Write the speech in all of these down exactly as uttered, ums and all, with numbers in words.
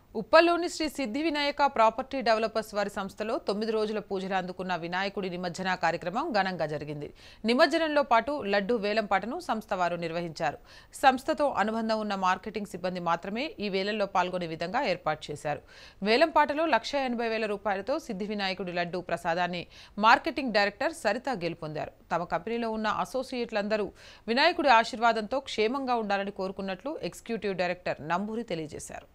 ఉప్పల్లోని శ్రీ సిద్ధి Vinayaka property developers వారి సంస్థలో తొమ్మిది రోజుల పూజలు అందుకున్న వినాయకుడి నిమజ్జన కార్యక్రమం ఘనంగా జరిగింది. నిమజ్జనంలో పాటు లడ్డు వేలంపాటను సంస్థ వారు నిర్వహించారు. సంస్థతో అనుబంధం ఉన్న మార్కెటింగ్ సిబ్బంది మాత్రమే ఈ వేలంలో పాల్గొనే విధంగా ఏర్పాటు చేశారు. వేలంపాటలో లక్ష ఎనభై వేల రూపాయలతో సిద్ధి వినాయకుడి లడ్డు ప్రసాదాన్ని మార్కెటింగ్ డైరెక్టర్ సరిత గెలుపొందారు. తమ కంపెనీలో ఉన్న అసోసియేట్లందరూ వినాయకుడి ఆశీర్వాదంతో క్షేమంగా ఉండాలని కోరుకున్నట్లు ఎగ్జిక్యూటివ్ డైరెక్టర్ నంబూరి తెలియజేశారు.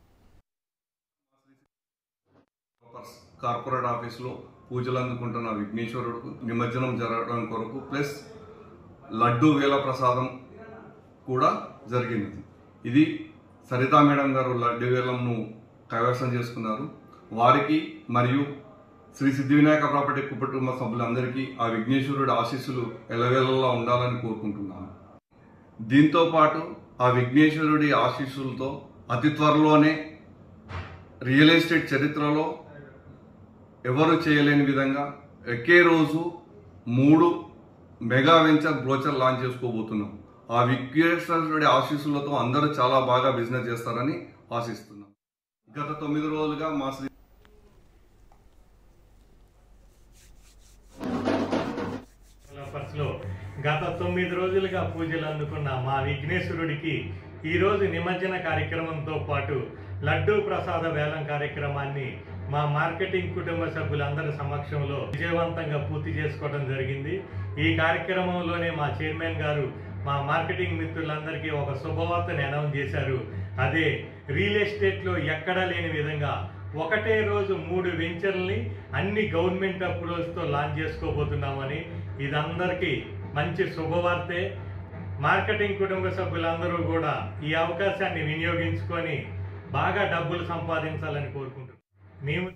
కార్పొరేట్ ఆఫీసులో పూజలు అందుకుంటున్న విఘ్నేశ్వరుడు నిమజ్జనం జరగడం కొరకు ప్లస్ లడ్డు వేల ప్రసాదం కూడా జరిగింది. ఇది సరితా మేడం గారు లడ్డు వేలంను కైవసం చేసుకున్నారు. వారికి మరియు శ్రీ సిద్ధి వినాయక ప్రాపర్టీ కుటుంబ సభ్యులందరికీ ఆ విఘ్నేశ్వరుడి ఆశీస్సులు ఎలవేళలా ఉండాలని కోరుకుంటున్నాను. దీంతో పాటు ఆ విఘ్నేశ్వరుడి ఆశీస్సులతో అతి త్వరలోనే రియల్ ఎస్టేట్ చరిత్రలో ఎవరు చేయలేని విధంగా ఒకే రోజు మూడు మెగా వెంచర్ బ్రోచర్ లాంచ్ చేసుకోబోతున్నాం. ఆ విఘ్నేశ్వరుడి ఆశీస్సులతో అందరూ చాలా బాగా బిజినెస్ చేస్తారని ఆశిస్తున్నాం. గత తొమ్మిది రోజులుగా మా శ్రీ గత తొమ్మిది రోజులుగా పూజలు అందుకున్న మా విఘ్నేశ్వరుడికి ఈరోజు నిమజ్జన కార్యక్రమంతో పాటు లడ్డూ ప్రసాద వేలం కార్యక్రమాన్ని మా మార్కెటింగ్ కుటుంబ సభ్యులందరి సమక్షంలో విజయవంతంగా పూర్తి చేసుకోవడం జరిగింది. ఈ కార్యక్రమంలోనే మా చైర్మన్ గారు మా మార్కెటింగ్ మిత్రులందరికీ ఒక శుభవార్తను అనౌన్స్ చేశారు. అదే రియల్ ఎస్టేట్లో ఎక్కడా లేని విధంగా ఒకటే రోజు మూడు వెంచర్లని అన్ని గవర్నమెంట్ అప్రూవల్స్తో లాంచ్ చేసుకోబోతున్నామని. ఇదందరికీ మంచి శుభవార్తే. మార్కెటింగ్ కుటుంబ సభ్యులందరూ కూడా ఈ అవకాశాన్ని వినియోగించుకొని బాగా డబ్బులు సంపాదించాలని కోరుకుంటున్నాం. మేము